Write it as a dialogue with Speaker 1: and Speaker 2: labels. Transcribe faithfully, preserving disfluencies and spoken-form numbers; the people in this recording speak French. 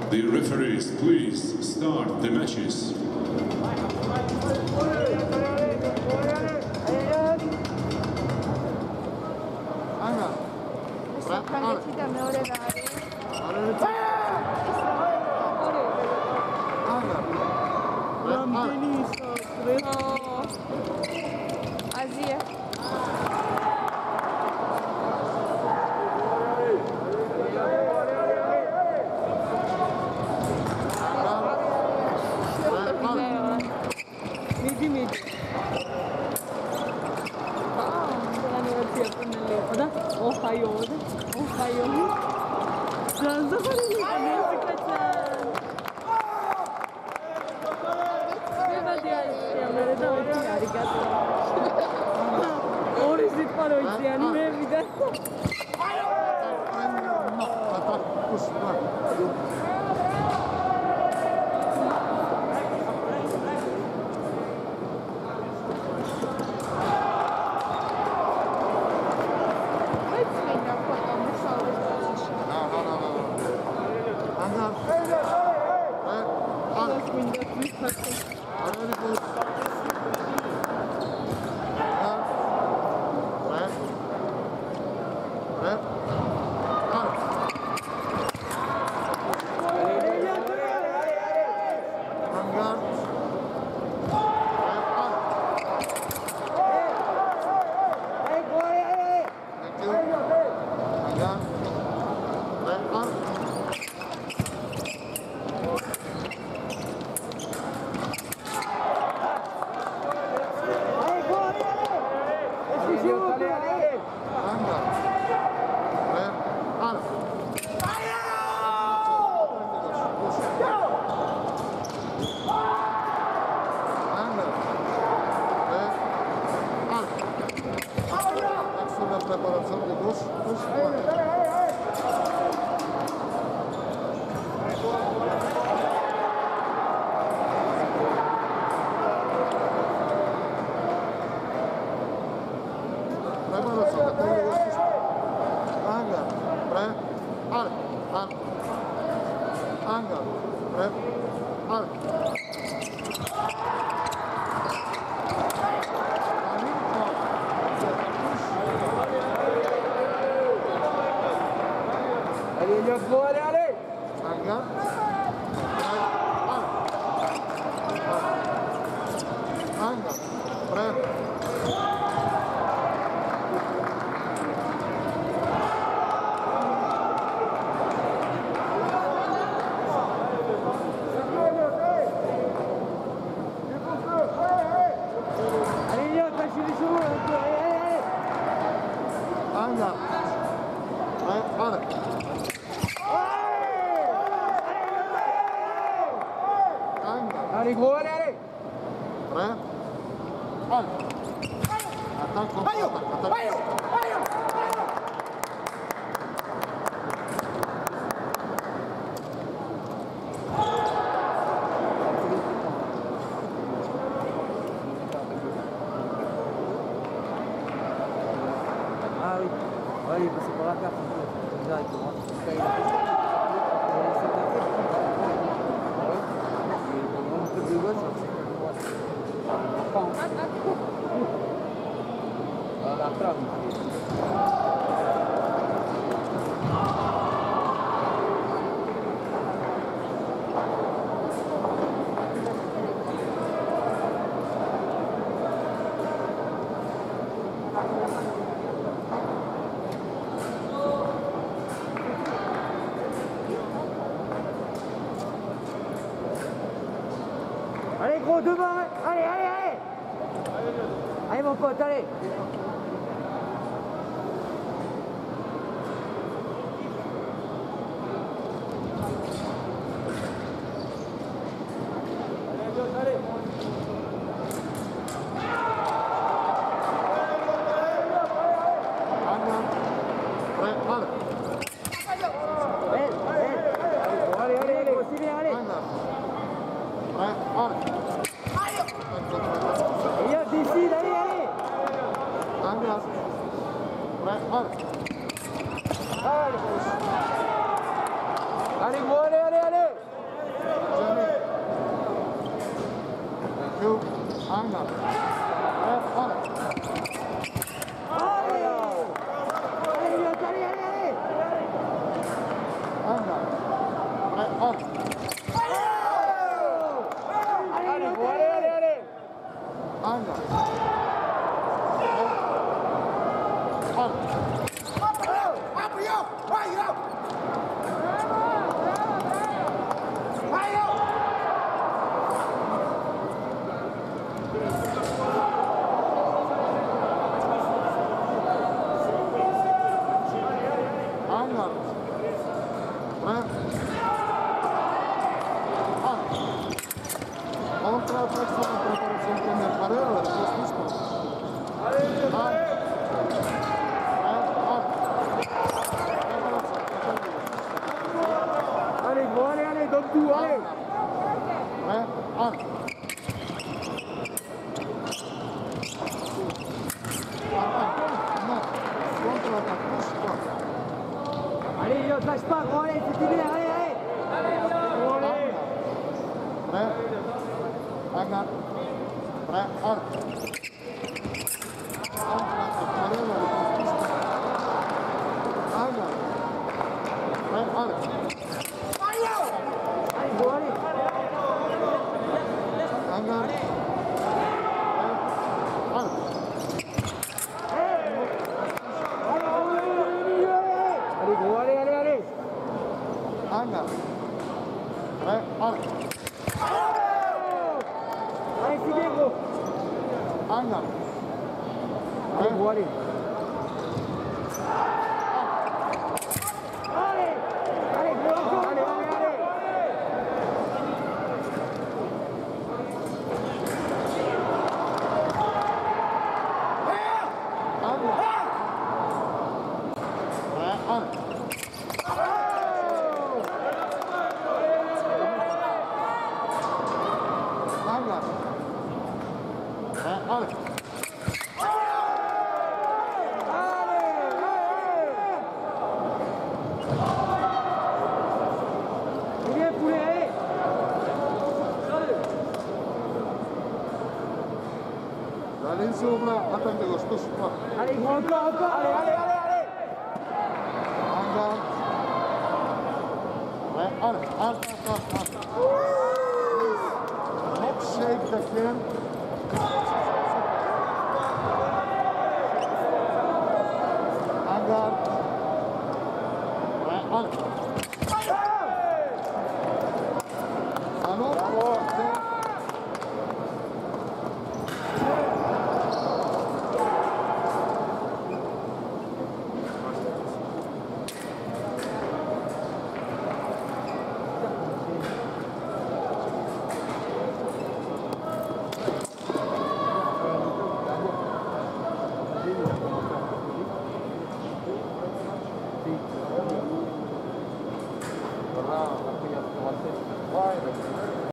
Speaker 1: The referees, please start the matches.
Speaker 2: Azia. Midi midi. Ohio, Ohio. Zanza var ya, ne kaçar. Ne var ya, yani da öyle hareket. Orası para öyle yani ne bir de. Eliott Bibi Allez gros, devant, allez, allez, allez. Allez mon pote, allez.
Speaker 3: Angar. Prêt, allez.
Speaker 2: Allez! Allez, Eliott, allez, allez, allez!
Speaker 3: Angar. Prêt, allez.
Speaker 2: Allez,
Speaker 4: Allez,
Speaker 2: Eliott,
Speaker 4: bon, allez, allez, allez.
Speaker 3: Angar. Allez. Angar. Prêt. Allez. On tratta di preparare sempre nel parere, la risposta. Allez, allez.
Speaker 4: Allez, bon, allez, allez, donne tout, allez.
Speaker 3: Prêt, allez.
Speaker 2: allez, Eliott, lâche pas, gros, allez, c'est bien, allez, allez!
Speaker 4: Bon, allez.
Speaker 3: Prêt, Angar. Prêt, allez. On tratta di parere, la risposta. Angar. Prêt, allez.
Speaker 2: Allez, gros, allez!
Speaker 3: Angar. Prêt, allez.
Speaker 4: Allez, gros, allez, allez, allez.
Speaker 3: Angar. Prêt, allez.
Speaker 2: Allez, c'est bien, gros!
Speaker 3: Angar.
Speaker 4: Allez, gros, allez.
Speaker 2: Allez! Allez, gros, encore,
Speaker 4: Allez, allez, allez.
Speaker 3: Angar. Prêt, allez. Angar. Prêt, allez.
Speaker 2: C'est bien, poulet, allez!
Speaker 3: Allez, sopra, attendez, sto qua.
Speaker 2: Allez, gros, encore, encore!
Speaker 4: Allez, allez, allez, allez.
Speaker 3: Angar. Prêt, allez. Allez, allez, allez. Hop, shake the can. Angar. Prêt, allez. Allons.